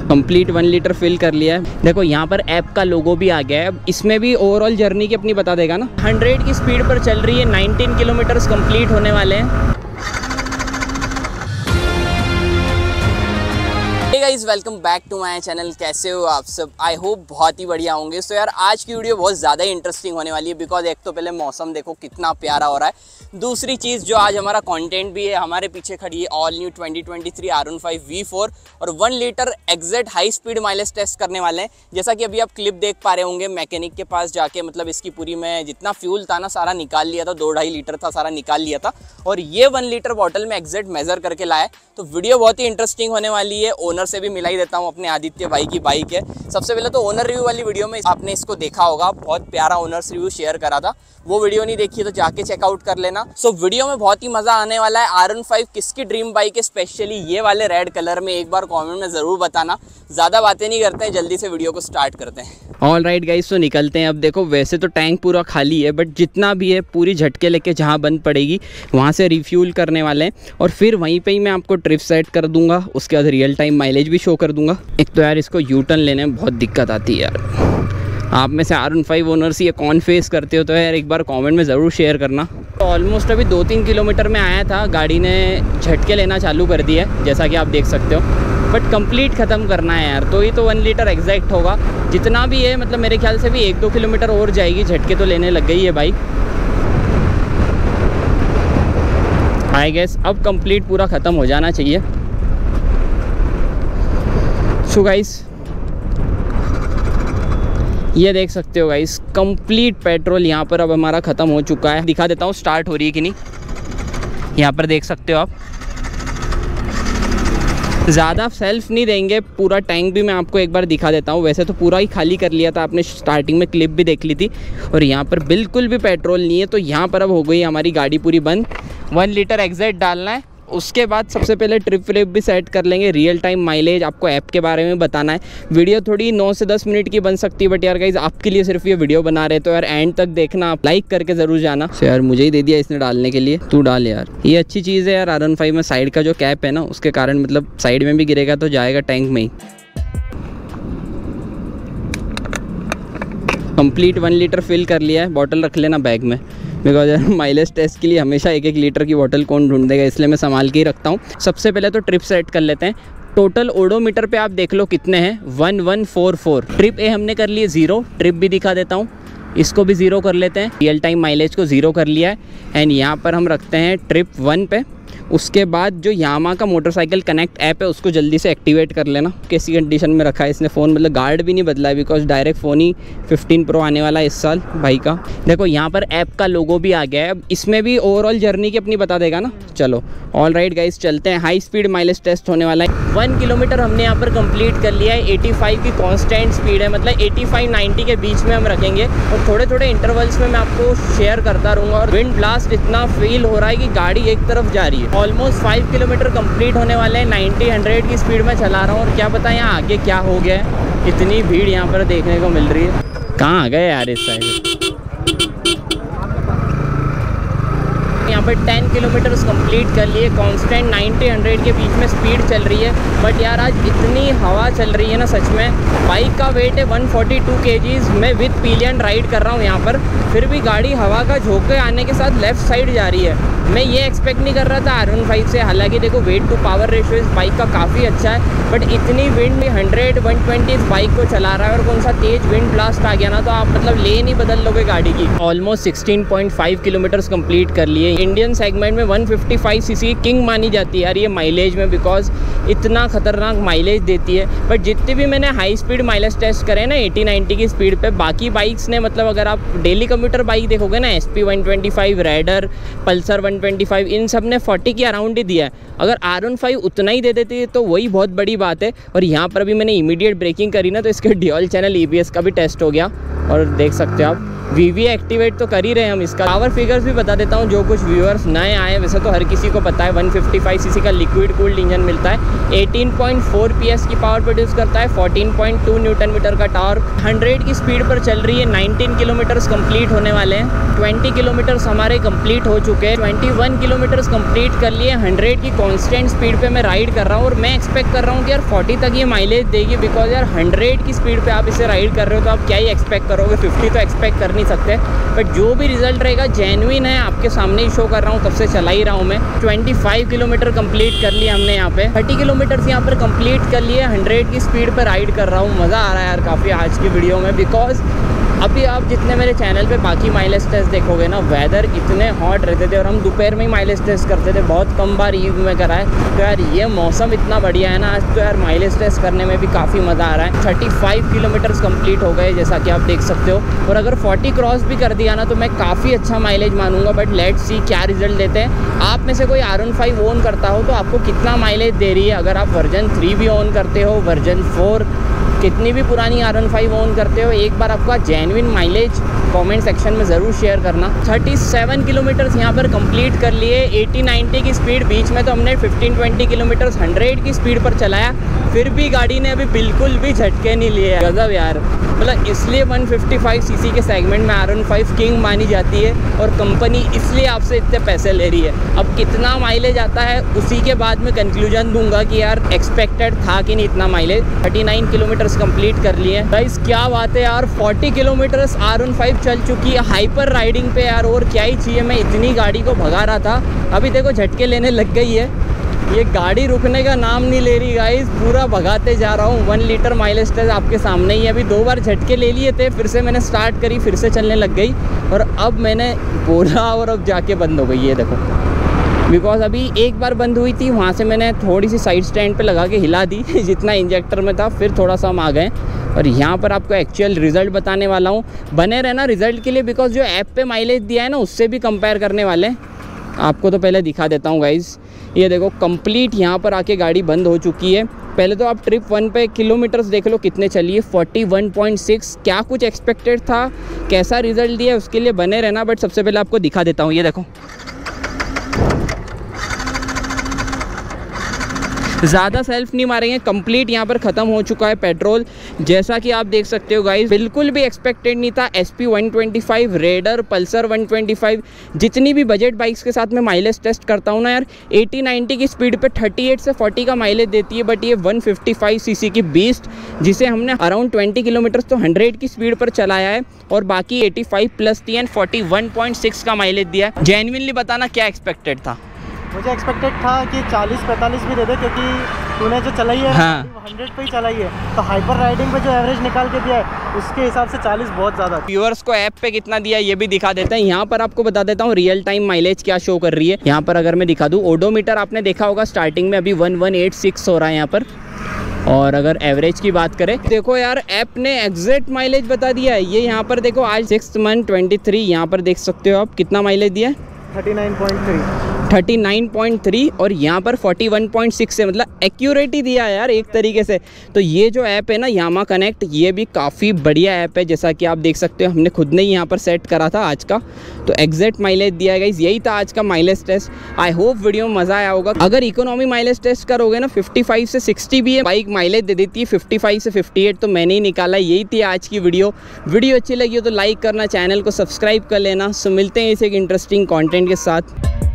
Complete 1 litre fill कर लिया है। देखो यहाँ पर ऐप का लोगो भी आ गया है। अब इसमें भी ओवरऑल जर्नी की अपनी बता देगा ना। 100 की स्पीड पर चल रही है, 19 किलोमीटर्स कंप्लीट होने वाले हैं। Guys welcome back to my channel. कैसे हो आप सब? आई होप बहुत ही बढ़िया होंगे। सो यार आज की वीडियो बहुत ज़्यादा इंटरेस्टिंग होने वाली है बिकॉज एक तो पहले मौसम देखो कितना प्यारा हो रहा है। दूसरी चीज़ जो आज हमारा कंटेंट भी है, हमारे पीछे खड़ी है ऑल न्यू 2023 R15 V4 और 1 litre exact high speed mileage test करने वाले हैं। जैसा कि अभी आप क्लिप देख पा रहे होंगे, मैकेनिक के पास जाके मतलब इसकी पूरी मैं जितना फ्यूल था ना सारा निकाल लिया था। 2-2.5 लीटर था, सारा निकाल लिया था और ये 1 लीटर बॉटल में एग्जैक्ट मेजर करके लाया। तो वीडियो बहुत ही इंटरेस्टिंग होने वाली है। ओनर से भी मिला ही देता हूँ, अपने आदित्य भाई की बाइक है। सबसे पहले तो ओनर रिव्यू वाली वीडियो में आपने इसको देखा होगा, बहुत प्यारा ओनर्स रिव्यू शेयर करा था। वो वीडियो नहीं देखी तो जाके चेकआउट कर लेना। सो वीडियो में बहुत ही मजा आने वाला है। R15 किसकी ड्रीम बाइक है, स्पेशली ये वाले रेड कलर में, एक बार कमेंट में जरूर बताना। ज्यादा बातें नहीं करते हैं, जल्दी से वीडियो को स्टार्ट करते हैं। ऑल राइट गाइस, तो निकलते हैं। अब देखो वैसे तो टैंक पूरा खाली है, बट जितना भी है पूरी झटके लेके जहाँ बंद पड़ेगी वहाँ से रिफ्यूल करने वाले हैं और फिर वहीं पे ही मैं आपको ट्रिप सेट कर दूंगा। उसके बाद रियल टाइम माइलेज भी शो कर दूंगा। एक तो यार इसको यू टर्न लेने में बहुत दिक्कत आती है यार। आप में से R15 ओनर्स ये कौन फेस करते हो तो यार एक बार कमेंट में ज़रूर शेयर करना। तो ऑलमोस्ट अभी 2-3 किलोमीटर में आया था, गाड़ी ने झटके लेना चालू कर दिया है जैसा कि आप देख सकते हो। बट कंप्लीट ख़त्म करना है यार, तो ही तो 1 लीटर एग्जैक्ट होगा। जितना भी है मतलब मेरे ख्याल से भी 1-2 किलोमीटर और जाएगी। झटके तो लेने लग गई है बाइक। आई गेस अब कंप्लीट पूरा ख़त्म हो जाना चाहिए। सो गाइस ये देख सकते हो गाइस, कंप्लीट पेट्रोल यहाँ पर अब हमारा ख़त्म हो चुका है। दिखा देता हूँ स्टार्ट हो रही है कि नहीं। यहाँ पर देख सकते हो आप। ज़्यादा सेल्फ नहीं देंगे, पूरा टैंक भी मैं आपको एक बार दिखा देता हूँ। वैसे तो पूरा ही खाली कर लिया था, आपने स्टार्टिंग में क्लिप भी देख ली थी। और यहाँ पर बिल्कुल भी पेट्रोल नहीं है, तो यहाँ पर अब हो गई हमारी गाड़ी पूरी बंद। 1 लीटर एग्जैक्ट डालना है। उसके बाद सबसे पहले ट्रिप फ्लिप भी सेट कर लेंगे। रियल टाइम माइलेज आपको ऐप के बारे में बताना है। वीडियो थोड़ी 9 से 10 मिनट की बन सकती है, बट यार गाइज आपके लिए सिर्फ ये वीडियो बना रहे तो यार एंड तक देखना, आप लाइक करके ज़रूर जाना। तो यार मुझे ही दे दिया इसने डालने के लिए, तू डाल यार। ये अच्छी चीज़ है यार R15 में, साइड का जो कैप है ना उसके कारण मतलब साइड में भी गिरेगा तो जाएगा टैंक में ही। कंप्लीट 1 लीटर फिल कर लिया है। बॉटल रख लेना बैग में बिकॉज यार माइलेज टेस्ट के लिए हमेशा 1-1 लीटर की बोतल कौन ढूंढेगा, इसलिए मैं संभाल के ही रखता हूँ। सबसे पहले तो ट्रिप सेट कर लेते हैं। टोटल ओडोमीटर पे आप देख लो कितने हैं, 1144। ट्रिप ए हमने कर लिए 0। ट्रिप भी दिखा देता हूँ, इसको भी 0 कर लेते हैं। रियल टाइम माइलेज को 0 कर लिया है। एंड यहाँ पर हम रखते हैं ट्रिप 1 पे। उसके बाद जो यामा का मोटरसाइकिल कनेक्ट ऐप है उसको जल्दी से एक्टिवेट कर लेना। कैसी कंडीशन में रखा है इसने फ़ोन, मतलब गार्ड भी नहीं बदला है बिकॉज डायरेक्ट फ़ोन ही 15 प्रो आने वाला है इस साल भाई का। देखो यहाँ पर ऐप का लोगो भी आ गया है। अब इसमें भी ओवरऑल जर्नी की अपनी बता देगा ना। चलो ऑल राइट गाइस चलते हैं। हाई स्पीड माइलेज टेस्ट होने वाला है। 1 किलोमीटर हमने यहाँ पर कंप्लीट कर लिया है। 85 की कॉन्स्टेंट स्पीड है, मतलब 85-90 के बीच में हम रखेंगे और थोड़े थोड़े इंटरवल्स में मैं आपको शेयर करता रहूँगा। और विंड ब्लास्ट इतना फील हो रहा है कि गाड़ी एक तरफ जा रही है। ऑलमोस्ट 5 किलोमीटर कंप्लीट होने वाले हैं। 90-100 की स्पीड में चला रहा हूँ और क्या पता यहाँ आगे क्या हो गया है। इतनी भीड़ यहाँ पर देखने को मिल रही है। कहाँ आ गए यार इस साइड। यहाँ पर 10 किलोमीटर्स कंप्लीट कर लिए। कांस्टेंट 90-100 के बीच में स्पीड चल रही है। बट यार आज इतनी हवा चल रही है ना सच में। बाइक का वेट है 142 kg। मैं विद पिलियन राइड कर रहा हूँ यहाँ पर, फिर भी गाड़ी हवा का झोंके आने के साथ लेफ्ट साइड जा रही है। मैं ये एक्सपेक्ट नहीं कर रहा था R15 से। हालांकि देखो वेट टू पावर रेशियो इस बाइक का काफ़ी अच्छा है, बट इतनी विंड में 100-120 इस बाइक को चला रहा है और कौन सा तेज विंड ब्लास्ट आ गया ना तो आप मतलब लेन ही बदल लोगे गाड़ी की। ऑलमोस्ट 16.5 किलोमीटर्स कंप्लीट कर लिए। इंडियन सेगमेंट में 155 सीसी किंग मानी जाती है यार ये माइलेज में, बिकॉज इतना खतरनाक माइलेज देती है। बट जितनी भी मैंने हाई स्पीड माइलेज टेस्ट करे ना 80-90 की स्पीड पे, बाकी बाइक्स ने मतलब अगर आप डेली कम्यूटर बाइक देखोगे ना SP 125, रेडर, पल्सर 125, इन सब ने 40 के अराउंड ही दिया है। अगर R15 उतना ही दे देती है तो वही बहुत बड़ी बात है। और यहाँ पर अभी मैंने इमीडिएट ब्रेकिंग करी ना तो इसके ड्यूल चैनल EBS का भी टेस्ट हो गया। और देख सकते हो आप VV एक्टिवेट तो कर ही रहे हैं हम इसका। पावर फिगर्स भी बता देता हूँ जो कुछ व्यूअर्स नए आए, वैसे तो हर किसी को पता है 155 सीसी का लिक्विड कूल्ड इंजन मिलता है, 18.4 PS की पावर प्रोड्यूस करता है, 14.2 न्यूटन मीटर का टॉर्क, 100 की स्पीड पर चल रही है, 19 किलोमीटर्स कंप्लीट होने वाले हैं, 20 किलोमीटर्स हमारे कंप्लीट हो चुके हैं, 21 किलोमीटर्स कंप्लीट कर लिए, 100 की कॉन्स्टेंट स्पीड पे मैं राइड कर रहा हूँ और मैं एक्सपेक्ट कर रहा हूँ कि यार 40 तक ये माइलेज देगी, बिकॉज यार 100 की स्पीड पे आप इसे राइड कर रहे हो तो आप क्या ही एक्सपेक्ट करोगे, 50 तो एक्सपेक्ट कर नहीं सकते। बट जो भी रिजल्ट रहेगा जेन्युइन है, आपके सामने ही शो कर रहा हूँ, तब से चला ही रहा हूँ मैं। 25 किलोमीटर कंप्लीट कर लिया हमने यहाँ पे, 30 किलोमीटर्स यहाँ पर कंप्लीट कर लिए, 100 की स्पीड पर राइड कर रहा हूँ। मज़ा आ रहा है यार काफ़ी आज की वीडियो में, बिकॉज अभी आप जितने मेरे चैनल पे बाकी माइलेज टेस्ट देखोगे ना, वेदर इतने हॉट रहते थे और हम दोपहर में ही माइलेज टेस्ट करते थे, बहुत कम बार ईव में कराए। तो यार ये मौसम इतना बढ़िया है ना आज, तो यार माइलेज टेस्ट करने में भी काफ़ी मज़ा आ रहा है। 35 किलोमीटर्स कंप्लीट हो गए जैसा कि आप देख सकते हो, और अगर 40 क्रॉस भी कर दिया ना तो मैं काफ़ी अच्छा माइलेज मानूंगा। बट लेट्स सी क्या रिजल्ट देते हैं। आप में से कोई R15 ओन करता हो तो आपको कितना माइलेज दे रही है, अगर आप वर्जन 3 भी ओन करते हो, वर्जन 4, कितनी भी पुरानी R15 ओन करते हो, एक बार आपका जेन्युइन माइलेज कमेंट सेक्शन में ज़रूर शेयर करना। 37 किलोमीटर्स यहाँ पर कंप्लीट कर लिए, 80-90 की स्पीड, बीच में तो हमने 15-20 किलोमीटर्स 100 की स्पीड पर चलाया, फिर भी गाड़ी ने अभी बिल्कुल भी झटके नहीं लिए। गजब यार, मतलब इसलिए 155 सीसी के सेगमेंट में R15 किंग मानी जाती है और कंपनी इसलिए आपसे इतने पैसे ले रही है। अब कितना माइलेज आता है उसी के बाद में कंक्लूजन दूंगा कि यार एक्सपेक्टेड था कि नहीं इतना माइलेज। 39 किलोमीटर्स कंप्लीट कर लिए गाइस, क्या बात है यार, 40 किलोमीटर्स R15 चल चुकी है हाइपर राइडिंग पे यार, और क्या ही चाहिए। मैं इतनी गाड़ी को भगा रहा था, अभी देखो झटके लेने लग गई है, ये गाड़ी रुकने का नाम नहीं ले रही गाइस, पूरा भगाते जा रहा हूँ। 1 लीटर माइलेज टेस्ट आपके सामने ही है। अभी 2 बार झटके ले लिए थे, फिर से मैंने स्टार्ट करी, फिर से चलने लग गई, और अब मैंने बोला और अब जाके बंद हो गई है देखो, बिकॉज अभी एक बार बंद हुई थी, वहाँ से मैंने थोड़ी सी साइड स्टैंड पे लगा के हिला दी जितना इंजेक्टर में था, फिर थोड़ा सा हम आ गए और यहाँ पर आपको एक्चुअल रिज़ल्ट बताने वाला हूँ। बने रहना रिज़ल्ट के लिए, बिकॉज जो ऐप पे माइलेज दिया है ना उससे भी कंपेयर करने वाले हैं। आपको तो पहले दिखा देता हूँ गाइज़, ये देखो कंप्लीट यहाँ पर आके गाड़ी बंद हो चुकी है। पहले तो आप ट्रिप 1 पे किलोमीटर्स देख लो कितने चलिए, 41.6। क्या कुछ एक्सपेक्टेड था, कैसा रिजल्ट दिया उसके लिए बने रहना। बट सबसे पहले आपको दिखा देता हूँ, ये देखो ज़्यादा सेल्फ नहीं मारेंगे, कंप्लीट यहाँ पर ख़त्म हो चुका है पेट्रोल, जैसा कि आप देख सकते हो गाइस। बिल्कुल भी एक्सपेक्टेड नहीं था। SP 125, रेडर, पल्सर 125, जितनी भी बजट बाइक्स के साथ मैं माइलेज टेस्ट करता हूँ ना यार, 80-90 की स्पीड पे 38 से 40 का माइलेज देती है। बट ये 155 सीसी की बीस्ट, जिसे हमने अराउंड 20 किलोमीटर तो 100 की स्पीड पर चलाया है, और बाकी 85 प्लस थी एंड 41.6 का माइलेज दिया है। जेन्युइनली बताना क्या एक्सपेक्टेड था? मुझे एक्सपेक्टेड था कि 40-45 भी दे दे, क्योंकि तूने जो चलाई है हाँ। 100 पे ही चलाई है, तो हाइपर राइडिंग पे जो एवरेज निकाल के दिया है उसके हिसाब से 40 बहुत ज़्यादा। व्यूअर्स को ऐप पे कितना दिया ये भी दिखा देते हैं। यहाँ पर आपको बता देता हूँ रियल टाइम माइलेज क्या शो कर रही है। यहाँ पर अगर मैं दिखा दूँ, ओडोमीटर आपने देखा होगा स्टार्टिंग में अभी 1186 हो रहा है यहाँ पर, और अगर एवरेज की बात करें देखो यार ऐप ने एग्जैक्ट माइलेज बता दिया है। ये यहाँ पर देखो आज 6 मंथ 23, यहाँ पर देख सकते हो आप कितना माइलेज दिया है, 39.3, और यहाँ पर 41.6 है, मतलब एक्यूरेट ही दिया है यार एक तरीके से। तो ये जो ऐप है ना यामा कनेक्ट, ये भी काफ़ी बढ़िया ऐप है, जैसा कि आप देख सकते हो हमने खुद ने ही यहाँ पर सेट करा था आज का, तो एग्जैक्ट माइलेज दिया है गाइस। यही था आज का mileage test. I hope video में मज़ा आया होगा। अगर इकोनॉमी माइलेज टेस्ट करोगे ना 55 से 60 भी है बाइक माइलेज दे देती है, 55 से 58 तो मैंने ही निकाला। यही थी आज की वीडियो अच्छी लगी हो तो लाइक करना, चैनल को सब्सक्राइब कर लेना। सो मिलते हैं इसे एक इंटरेस्टिंग कॉन्टेंट के साथ।